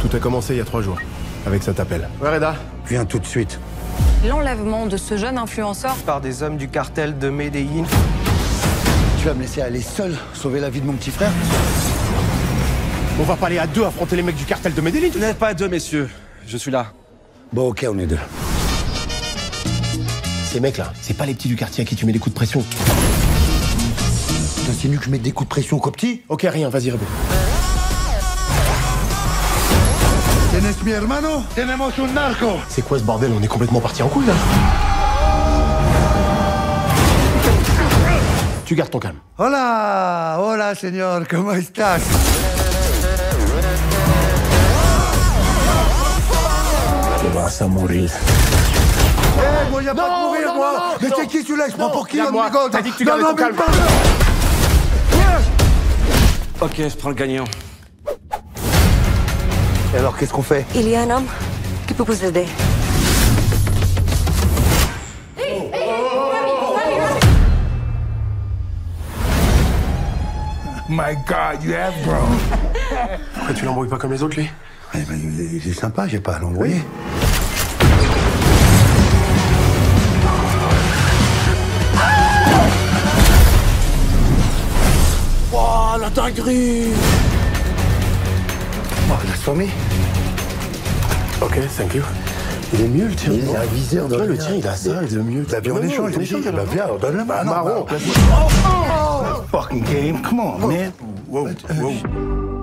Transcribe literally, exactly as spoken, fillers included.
Tout a commencé il y a trois jours, avec cet appel. Ouais, Reda? Viens tout de suite. L'enlèvement de ce jeune influenceur par des hommes du cartel de Medellín. Tu vas me laisser aller seul sauver la vie de mon petit frère? On va pas aller à deux affronter les mecs du cartel de Medellín. Vous n'êtes pas à deux, messieurs. Je suis là. Bon, ok, on est deux. Ces mecs-là, c'est pas les petits du quartier à qui tu mets des coups de pression. T'insinues que je mets des coups de pression aux petits? Ok, rien, vas-y, Rebou. ¿Tienes mi hermano? Tenemos un narco. C'est quoi ce bordel? On est complètement parti en couille, là. Tu gardes ton calme. Hola, hola, señor, ¿cómo estás? Tu vas à mourir. Eh, moi, y'a pas de mourir, non, moi. non, Mais non. c'est qui celui-là? Je prends pour qui, Regarde-moi, amigo? t'as dit que tu Non, gardais non, ton mais calme. pas- Ok, je prends le gagnant. Et alors, qu'est-ce qu'on fait? Il y a un homme qui peut vous aider. My God, you have grown. Pourquoi tu l'embrouilles pas comme les autres, lui? Eh ben, il est sympa, j'ai pas à l'envoyer. Wouah, la dinguerie! Oh, laisse tomber. Ok, thank you. Il est mieux, le tien. Il y a un viseur de Ouais, le tien, il a ça, il est mieux. T'as bien en échange, il il dit. Bah, viens, alors donne-le. Bah, non, Marron. bah, Fucking game, come on, man. Wow, wow.